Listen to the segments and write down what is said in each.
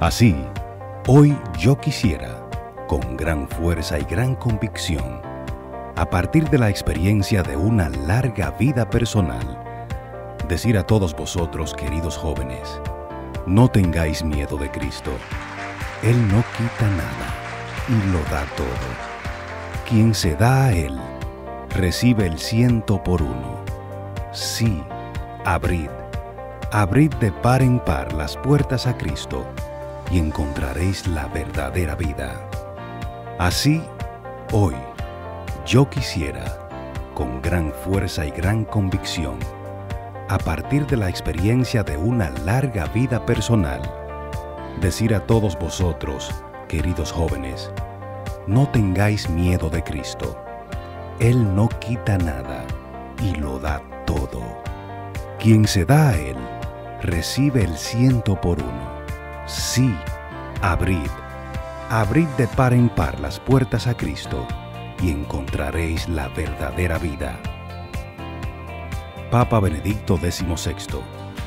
Así, hoy yo quisiera, con gran fuerza y gran convicción, a partir de la experiencia de una larga vida personal, decir a todos vosotros, queridos jóvenes, no tengáis miedo de Cristo. Él no quita nada y lo da todo. Quien se da a Él, recibe el 100 por 1. Sí, abrid de par en par las puertas a Cristo y encontraréis la verdadera vida. Así, hoy, yo quisiera, con gran fuerza y gran convicción, a partir de la experiencia de una larga vida personal, decir a todos vosotros, queridos jóvenes, no tengáis miedo de Cristo. Él no quita nada y lo da todo. Quien se da a Él, recibe el 100 por 1. Sí, abrid de par en par las puertas a Cristo y encontraréis la verdadera vida. Papa Benedicto XVI.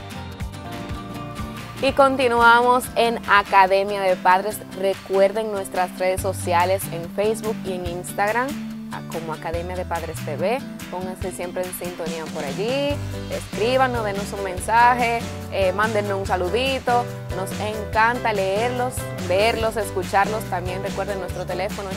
Y continuamos en Academia de Padres. Recuerden nuestras redes sociales en Facebook y en Instagram como Academia de Padres TV. Pónganse siempre en sintonía por allí, escríbanos, denos un mensaje, mándenos un saludito. Nos encanta leerlos, verlos, escucharlos. También recuerden nuestro teléfono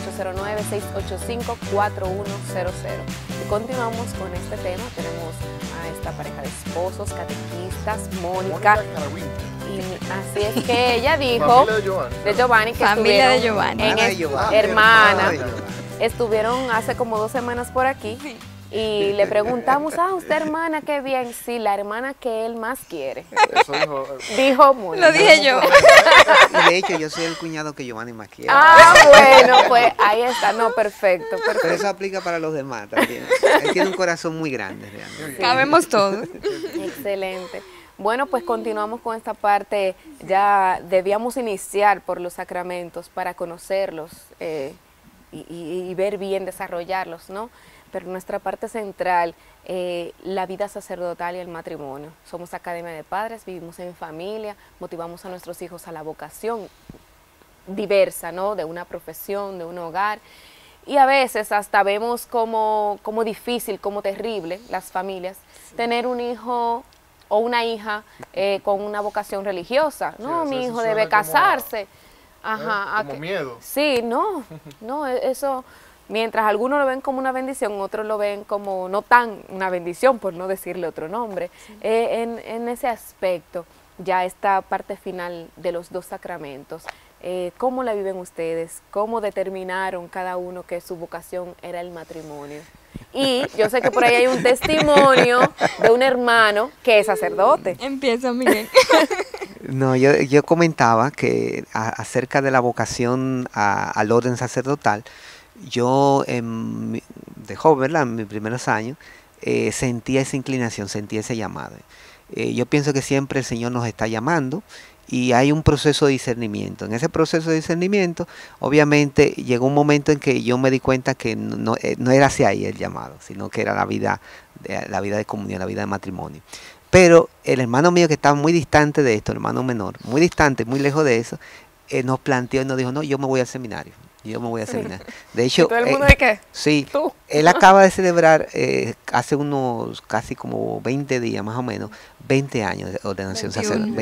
809-685-4100. Y continuamos con este tema. Tenemos a esta pareja de esposos, catequistas, Mónica. Y así es que ella dijo, de Giovanni, que familia de Giovanni, hermana, estuvieron hace como 2 semanas por aquí y le preguntamos, usted hermana, qué bien, sí, la hermana que él más quiere. Eso dijo Mónica. Lo dije yo. De hecho, yo soy el cuñado que Giovanni más quiere. Bueno, pues ahí está, no, perfecto. Pero eso aplica para los demás también. Él tiene un corazón muy grande, realmente. Sí. Cabemos todos. Excelente. Bueno, pues continuamos con esta parte. Ya debíamos iniciar por los sacramentos para conocerlos y ver bien, desarrollarlos, ¿no? Pero nuestra parte central, la vida sacerdotal y el matrimonio. Somos Academia de Padres, vivimos en familia, motivamos a nuestros hijos a la vocación diversa, ¿no? De una profesión, de un hogar. Y a veces hasta vemos como difícil, como terrible las familias, tener un hijo o una hija con una vocación religiosa. No, mi hijo debe casarse. Como miedo. Sí, no, eso, mientras algunos lo ven como una bendición, otros lo ven como no tan una bendición, por no decirle otro nombre. Sí. En ese aspecto, ya esta parte final de los 2 sacramentos, ¿cómo la viven ustedes? ¿Cómo determinaron cada uno que su vocación era el matrimonio? Y yo sé que por ahí hay un testimonio de un hermano que es sacerdote. Empieza, Miguel. No, yo comentaba que acerca de la vocación al orden sacerdotal, yo de joven, ¿verdad? En mis primeros años, sentía esa inclinación, sentía ese llamado. Yo pienso que siempre el Señor nos está llamando y hay un proceso de discernimiento. En ese proceso de discernimiento, obviamente, llegó un momento en que yo me di cuenta que no era hacia ahí el llamado, sino que era la vida de comunión, la vida de matrimonio. Pero el hermano mío que estaba muy distante de esto, el hermano menor, muy distante, muy lejos de eso, nos planteó y nos dijo, no, yo me voy al seminario. Yo me voy a seminario. De hecho, ¿y todo el mundo de qué? Sí. ¿Tú? Él acaba de celebrar hace unos casi como 20 días más o menos, 20 años de ordenación sacerdotal.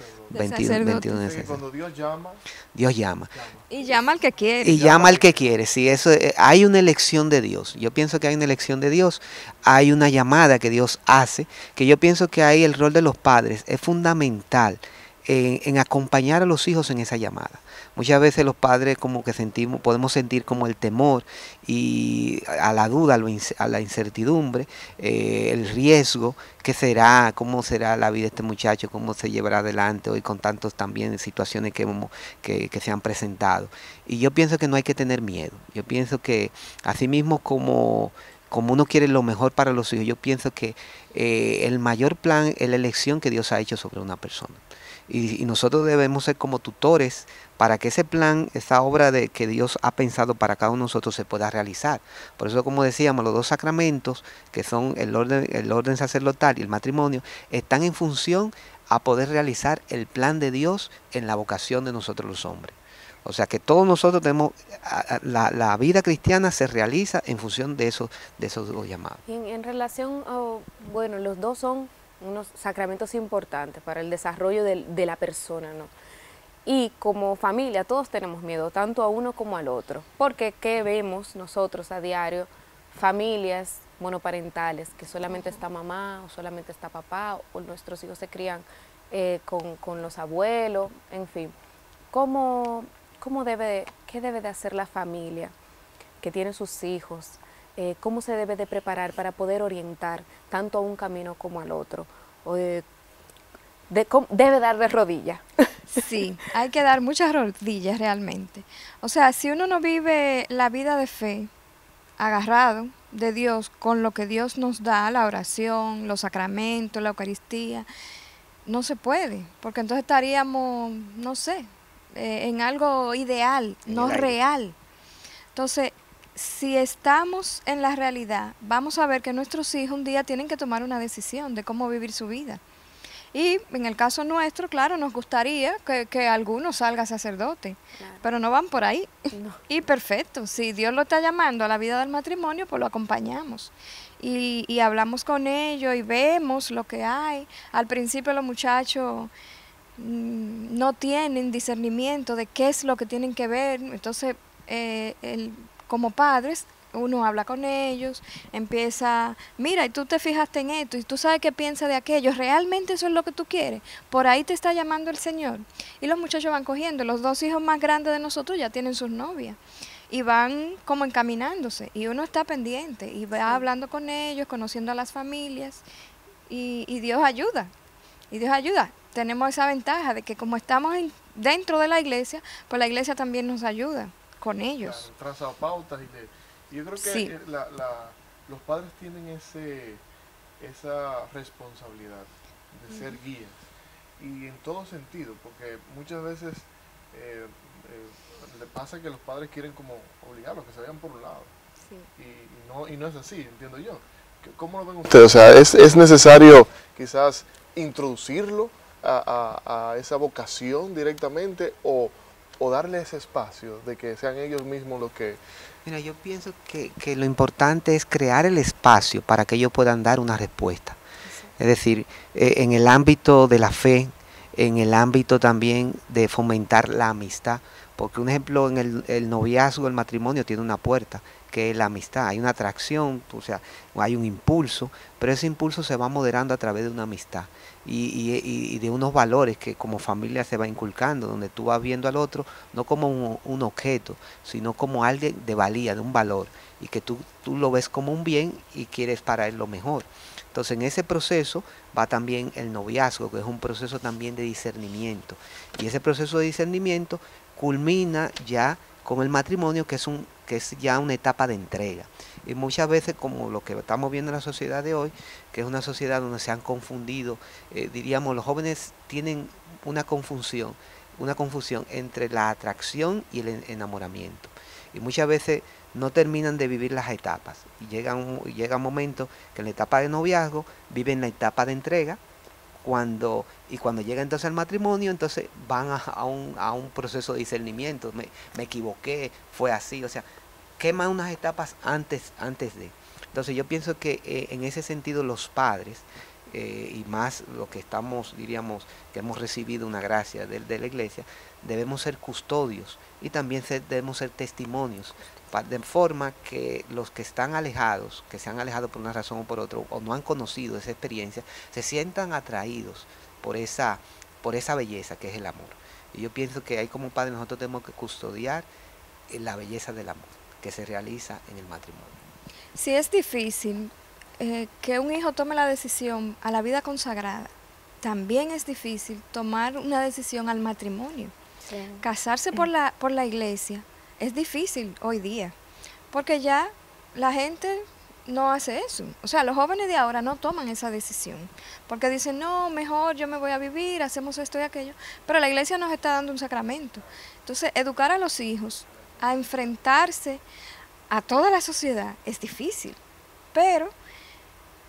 21 de cuando Dios llama. Dios llama. Y llama al que quiere. Y llama al que quiere. Sí, eso hay una elección de Dios. Yo pienso que hay una elección de Dios. Hay una llamada que Dios hace, que yo pienso que ahí el rol de los padres es fundamental en acompañar a los hijos en esa llamada. Muchas veces los padres como que podemos sentir como el temor y a la duda, a la incertidumbre, el riesgo, qué será, cómo será la vida de este muchacho, cómo se llevará adelante hoy con tantos también situaciones que se han presentado. Y yo pienso que no hay que tener miedo. Yo pienso que así mismo como uno quiere lo mejor para los hijos, yo pienso que el mayor plan es la elección que Dios ha hecho sobre una persona. Y nosotros debemos ser como tutores para que ese plan, esa obra que Dios ha pensado para cada uno de nosotros se pueda realizar. Por eso, como decíamos, los 2 sacramentos, que son el orden sacerdotal y el matrimonio, están en función a poder realizar el plan de Dios en la vocación de nosotros los hombres. O sea que todos nosotros tenemos, la vida cristiana se realiza en función de esos dos llamados. En relación, bueno, los dos son unos sacramentos importantes para el desarrollo de la persona, ¿no? Y como familia todos tenemos miedo, tanto a uno como al otro, porque ¿qué vemos nosotros a diario? Familias monoparentales, que solamente está mamá o solamente está papá, o nuestros hijos se crían con los abuelos, en fin. ¿Qué debe de hacer la familia que tiene sus hijos? ¿Cómo se debe de preparar para poder orientar tanto a un camino como al otro? Debe dar de rodillas. Sí, hay que dar muchas rodillas realmente. O sea, si uno no vive la vida de fe, agarrado de Dios, con lo que Dios nos da, la oración, los sacramentos, la Eucaristía, no se puede, porque entonces estaríamos, no sé, en algo ideal, no real. Entonces, si estamos en la realidad, vamos a ver que nuestros hijos un día tienen que tomar una decisión de cómo vivir su vida. Y en el caso nuestro, claro, nos gustaría que alguno salga sacerdote, claro, pero no van por ahí. No. Y perfecto, si Dios lo está llamando a la vida del matrimonio, pues lo acompañamos. Y hablamos con ellos y vemos lo que hay. Al principio los muchachos no tienen discernimiento de qué es lo que tienen que ver, entonces como padres uno habla con ellos, empieza, mira, y tú te fijaste en esto, y tú sabes qué piensa de aquello, ¿realmente eso es lo que tú quieres? Por ahí te está llamando el Señor. Y los muchachos van cogiendo, los dos hijos más grandes de nosotros ya tienen sus novias, y van como encaminándose, y uno está pendiente, y va hablando con ellos, conociendo a las familias, y Dios ayuda, Tenemos esa ventaja de que como estamos dentro de la iglesia, pues la iglesia también nos ayuda con ellos. Claro, traza pautas y yo creo que sí, los padres tienen esa responsabilidad de ser guías, y en todo sentido, porque muchas veces le pasa que los padres quieren como obligarlos, que se vayan por un lado, sí, y no es así, entiendo yo. ¿Cómo lo ven ustedes? O sea, ¿es necesario quizás introducirlo a esa vocación directamente, o darle ese espacio de que sean ellos mismos los que... Mira, yo pienso que lo importante es crear el espacio para que ellos puedan dar una respuesta. Es decir, en el ámbito de la fe, en el ámbito también de fomentar la amistad, porque un ejemplo, en el noviazgo, el matrimonio tiene una puerta, que es la amistad. Hay una atracción, o sea, hay un impulso, pero ese impulso se va moderando a través de una amistad y de unos valores que como familia se va inculcando, donde tú vas viendo al otro no como un objeto, sino como alguien de valía, de un valor, y que tú lo ves como un bien y quieres para él lo mejor. Entonces, en ese proceso va también el noviazgo, que es un proceso también de discernimiento, y ese proceso de discernimiento culmina ya con el matrimonio, que es ya una etapa de entrega. Y muchas veces, como lo que estamos viendo en la sociedad de hoy, que es una sociedad donde se han confundido, diríamos, los jóvenes tienen una confusión entre la atracción y el enamoramiento. Y muchas veces no terminan de vivir las etapas. Y llega un momento que en la etapa de noviazgo viven la etapa de entrega, cuando llega entonces al matrimonio, entonces van a un proceso de discernimiento. Me equivoqué, fue así, o sea, queman unas etapas antes de. Entonces yo pienso que en ese sentido los padres, y más los que estamos, diríamos, que hemos recibido una gracia de la iglesia, debemos ser custodios y también debemos ser testimonios, de forma que los que están alejados, que se han alejado por una razón o por otra, o no han conocido esa experiencia, se sientan atraídos por esa belleza que es el amor. Y yo pienso que ahí como padres nosotros tenemos que custodiar la belleza del amor que se realiza en el matrimonio. Sí, es difícil que un hijo tome la decisión a la vida consagrada. También es difícil tomar una decisión al matrimonio. Sí. Casarse por la iglesia es difícil hoy día, porque ya la gente no hace eso. O sea, los jóvenes de ahora no toman esa decisión, porque dicen, no, mejor yo me voy a vivir, hacemos esto y aquello, pero la iglesia nos está dando un sacramento. Entonces, educar a los hijos a enfrentarse a toda la sociedad es difícil, pero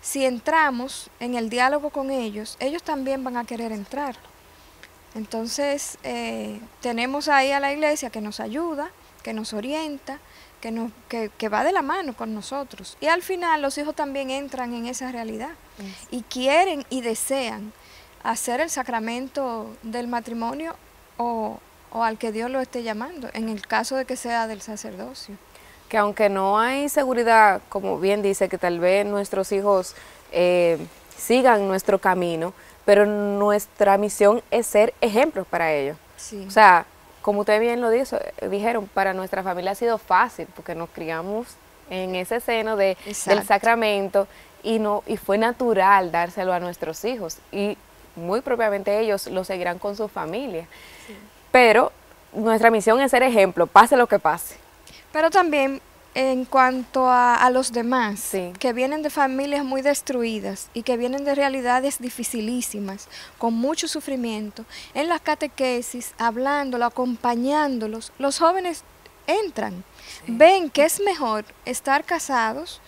si entramos en el diálogo con ellos, ellos también van a querer entrar. Entonces, tenemos ahí a la iglesia que nos ayuda, que nos orienta, que va de la mano con nosotros. Y al final los hijos también entran en esa realidad y quieren y desean hacer el sacramento del matrimonio o al que Dios lo esté llamando, en el caso de que sea del sacerdocio. Que aunque no hay seguridad, como bien dice, que tal vez nuestros hijos sigan nuestro camino, pero nuestra misión es ser ejemplos para ellos. Sí. O sea, como ustedes bien lo dijeron, para nuestra familia ha sido fácil, porque nos criamos en ese seno del sacramento y fue natural dárselo a nuestros hijos. Y muy propiamente ellos lo seguirán con su familia. Sí. Pero nuestra misión es ser ejemplo, pase lo que pase. Pero también en cuanto a los demás, que vienen de familias muy destruidas y que vienen de realidades dificilísimas, con mucho sufrimiento, en las catequesis, hablándolo, acompañándolos, los jóvenes entran, ven que es mejor estar casados,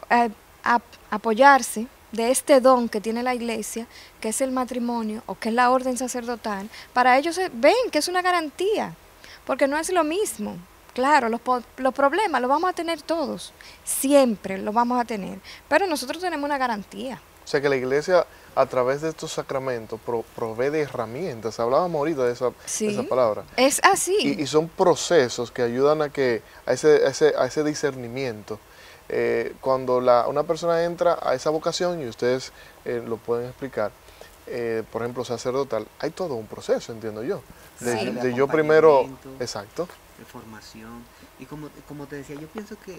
apoyarse de este don que tiene la iglesia, que es el matrimonio o que es la orden sacerdotal. Para ellos ven que es una garantía, porque no es lo mismo. Claro, los problemas los vamos a tener todos, siempre los vamos a tener, pero nosotros tenemos una garantía. O sea que la iglesia a través de estos sacramentos provee de herramientas, hablábamos ahorita de esa palabra. Es así. Y son procesos que ayudan a ese discernimiento. Cuando una persona entra a esa vocación, y ustedes lo pueden explicar, por ejemplo, sacerdotal, hay todo un proceso, entiendo yo. De yo primero, exacto, de formación. Y como te decía, yo pienso que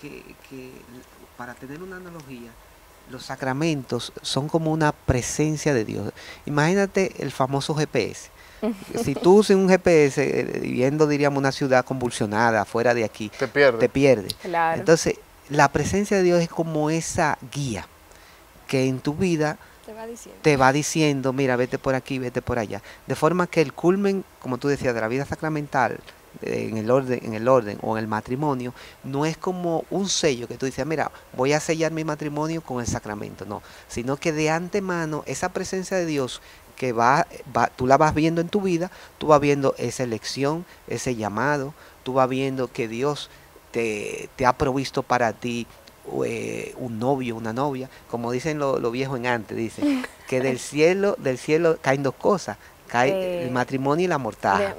para tener una analogía, los sacramentos son como una presencia de Dios. Imagínate el famoso GPS. Si tú usas un GPS viviendo, diríamos, una ciudad convulsionada fuera de aquí, te pierdes. Claro. Entonces, la presencia de Dios es como esa guía que en tu vida te va diciendo, mira, vete por aquí, vete por allá. De forma que el culmen, como tú decías, de la vida sacramental, en el orden o en el matrimonio, no es como un sello que tú dices, mira, voy a sellar mi matrimonio con el sacramento, no, sino que de antemano esa presencia de Dios que tú la vas viendo en tu vida, tú vas viendo esa elección, ese llamado, tú vas viendo que Dios te ha provisto para ti un novio, una novia, como dicen los viejos en antes, dicen que del cielo caen dos cosas, cae el matrimonio y la mortaja.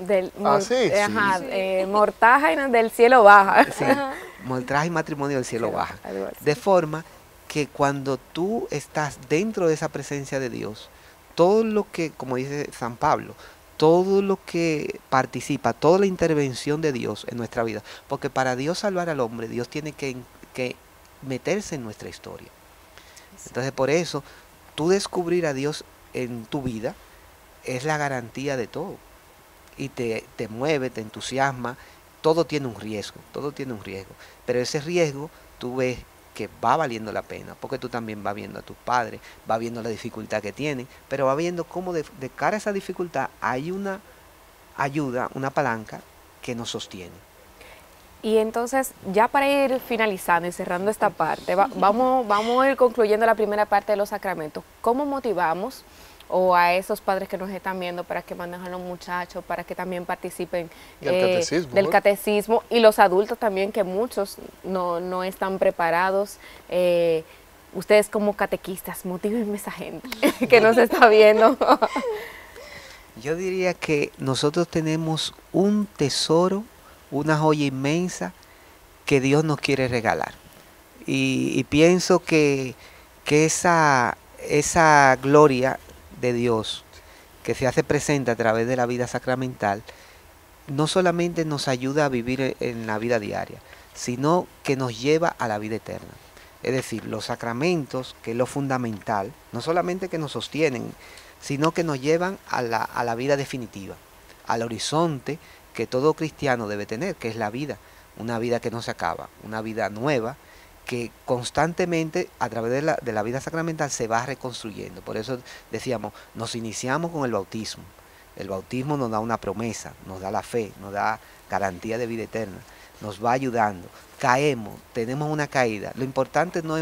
Mortaja y del cielo baja. Sí, mortaja y matrimonio del cielo baja. De forma que cuando tú estás dentro de esa presencia de Dios, todo lo que, como dice San Pablo, todo lo que participa, toda la intervención de Dios en nuestra vida, porque para Dios salvar al hombre, Dios tiene que meterse en nuestra historia. Entonces, por eso, tú descubrir a Dios en tu vida es la garantía de todo. Y te mueve, te entusiasma. Todo tiene un riesgo, Pero ese riesgo tú ves que va valiendo la pena, porque tú también vas viendo a tus padres, vas viendo la dificultad que tienen, pero vas viendo cómo de cara a esa dificultad hay una ayuda, una palanca que nos sostiene. Y entonces, ya para ir finalizando y cerrando esta parte, vamos a ir concluyendo la primera parte de los sacramentos. ¿Cómo motivamos a esos padres que nos están viendo para que manden a los muchachos, para que también participen del catecismo, y los adultos también, que muchos no están preparados? Ustedes como catequistas, motívenme a esa gente que nos está viendo. Yo diría que nosotros tenemos un tesoro, una joya inmensa que Dios nos quiere regalar. Y pienso que esa gloria de Dios que se hace presente a través de la vida sacramental, no solamente nos ayuda a vivir en la vida diaria, sino que nos lleva a la vida eterna. Es decir, los sacramentos, que es lo fundamental, no solamente que nos sostienen, sino que nos llevan a la vida definitiva, al horizonte que todo cristiano debe tener, que es la vida, una vida que no se acaba, una vida nueva, que constantemente a través de la vida sacramental se va reconstruyendo. Por eso decíamos, nos iniciamos con el bautismo. El bautismo nos da una promesa, nos da la fe, nos da garantía de vida eterna, nos va ayudando. Caemos, tenemos una caída. Lo importante no es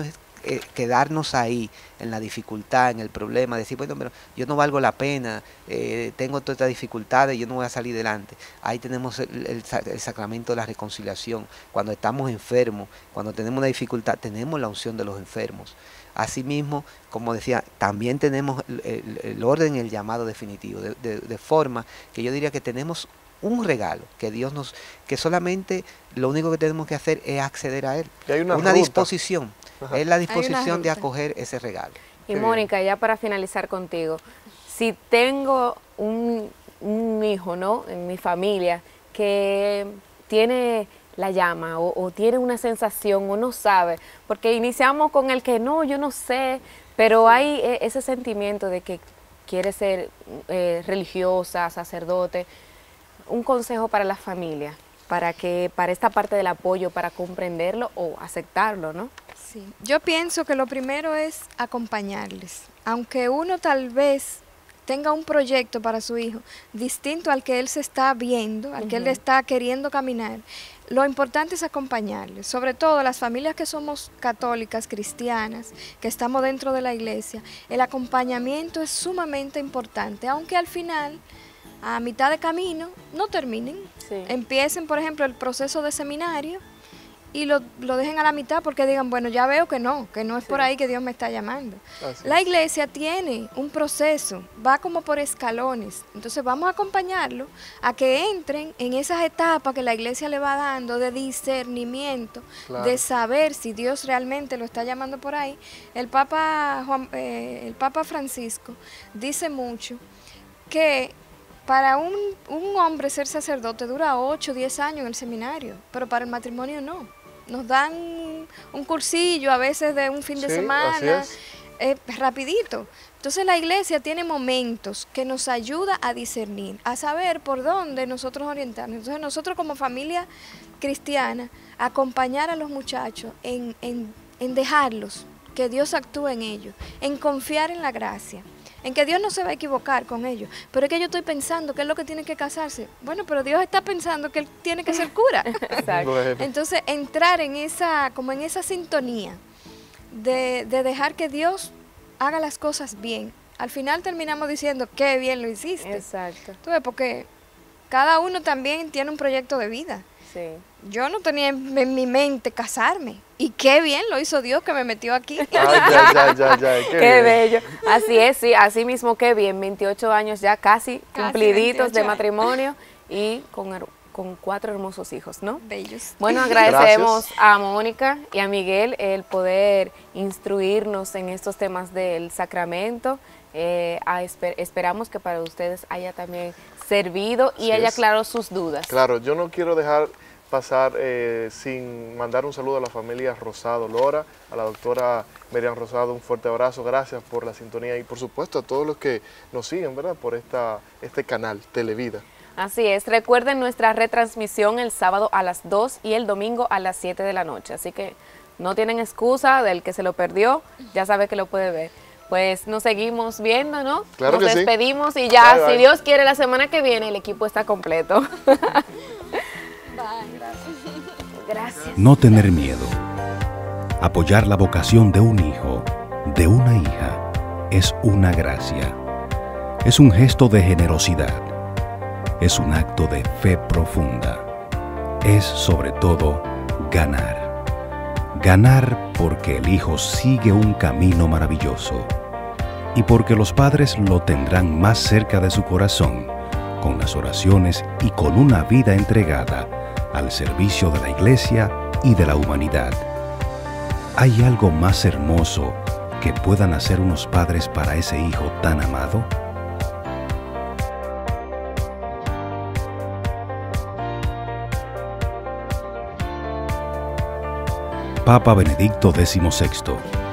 quedarnos ahí en la dificultad, en el problema, decir, bueno, pero yo no valgo la pena, tengo todas estas dificultades, yo no voy a salir adelante. Ahí tenemos el sacramento de la reconciliación. Cuando estamos enfermos, cuando tenemos una dificultad, tenemos la unción de los enfermos. Asimismo, como decía, también tenemos el orden, el llamado definitivo, de forma que yo diría que tenemos un regalo que Dios nos, que solamente lo único que tenemos que hacer es acceder a él. Y hay una disposición, Ajá. es la disposición de acoger ese regalo. Y Mónica, ya para finalizar contigo, si tengo un hijo, ¿no?, en mi familia que tiene la llama o tiene una sensación o no sabe, porque iniciamos con el que no, yo no sé, pero hay ese sentimiento de que quiere ser religiosa, sacerdote. Un consejo para la familia, para esta parte del apoyo, para comprenderlo o aceptarlo, ¿no? Sí, yo pienso que lo primero es acompañarles, aunque uno tal vez tenga un proyecto para su hijo distinto al que él se está viendo, al que él está queriendo caminar. Lo importante es acompañarles, sobre todo las familias que somos católicas, cristianas, que estamos dentro de la iglesia. El acompañamiento es sumamente importante, aunque al final, a mitad de camino, no terminen. Sí. Empiecen, por ejemplo, el proceso de seminario y lo dejen a la mitad porque digan, bueno, ya veo que no es por ahí que Dios me está llamando. La iglesia tiene un proceso, va como por escalones, entonces vamos a acompañarlo a que entren en esas etapas que la iglesia le va dando de discernimiento, de saber si Dios realmente lo está llamando por ahí. El Papa Francisco dice mucho que para un hombre ser sacerdote dura 8 o 10 años en el seminario, pero para el matrimonio no. Nos dan un cursillo a veces de un fin de semana, rapidito. Entonces la iglesia tiene momentos que nos ayuda a discernir, a saber por dónde nosotros orientarnos. Entonces nosotros como familia cristiana, acompañar a los muchachos en dejarlos, que Dios actúe en ellos, en confiar en la gracia, en que Dios no se va a equivocar con ellos. Pero es que yo estoy pensando que es lo que tiene que casarse. Bueno, pero Dios está pensando que él tiene que ser cura. Exacto. Entonces, entrar en esa sintonía de dejar que Dios haga las cosas bien. Al final terminamos diciendo, qué bien lo hiciste. Exacto. ¿Tú ves? Porque cada uno también tiene un proyecto de vida. Sí. Yo no tenía en mi mente casarme. Y qué bien lo hizo Dios que me metió aquí. Qué bello. Así es, sí, así mismo, qué bien. 28 años ya casi cumpliditos de matrimonio y con 4 hermosos hijos, ¿no? Bellos. Bueno, agradecemos a Mónica y a Miguel el poder instruirnos en estos temas del sacramento. Esperamos que para ustedes haya también servido y haya aclarado sus dudas. Claro, yo no quiero dejar pasar sin mandar un saludo a la familia Rosado Lora, a la doctora Miriam Rosado, un fuerte abrazo, gracias por la sintonía y por supuesto a todos los que nos siguen, ¿verdad?, por este canal Televida. Así es, recuerden nuestra retransmisión el sábado a las 2 y el domingo a las 7 de la noche, así que no tienen excusa, del que se lo perdió, ya sabe que lo puede ver. Pues nos seguimos viendo, ¿no? Claro, nos que despedimos y ya, bye, bye. Si Dios quiere, la semana que viene el equipo está completo. Gracias. No tener miedo. Apoyar la vocación de un hijo, de una hija, es una gracia. Es un gesto de generosidad. Es un acto de fe profunda. Es, sobre todo, ganar. Ganar porque el hijo sigue un camino maravilloso y porque los padres lo tendrán más cerca de su corazón, con las oraciones y con una vida entregada al servicio de la Iglesia y de la humanidad. ¿Hay algo más hermoso que puedan hacer unos padres para ese hijo tan amado? Papa Benedicto XVI.